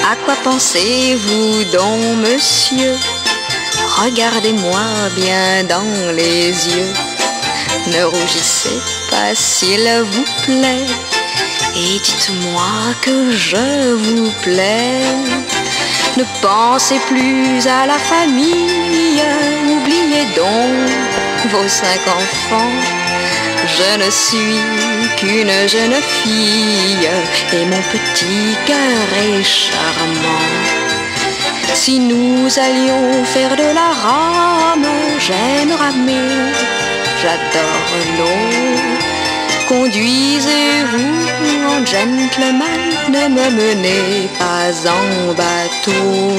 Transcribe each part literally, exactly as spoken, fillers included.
À quoi pensez-vous donc, monsieur? Regardez-moi bien dans les yeux. Ne rougissez pas s'il vous plaît, et dites-moi que je vous plais. Ne pensez plus à la famille, oubliez donc vos cinq enfants. Je ne suis qu'une jeune fille, et mon petit cœur est charmant. Si nous allions faire de la rame, j'aime ramer, j'adore l'eau. Conduisez-vous en gentleman, ne me menez pas en bateau.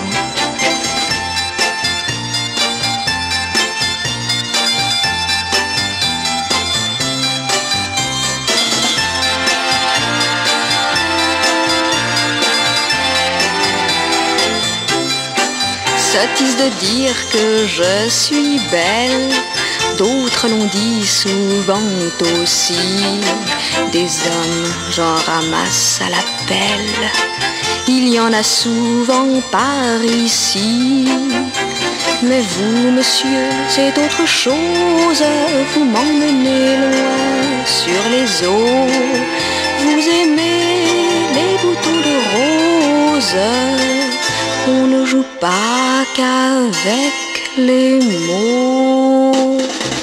Sottise de dire que je suis belle, d'autres l'ont dit souvent aussi. Des hommes, j'en ramasse à la pelle, il y en a souvent par ici. Mais vous, monsieur, c'est autre chose, vous m'emmenez loin sur les eaux. Vous aimez les boutons de rose, on ne joue pas qu'avec les mots.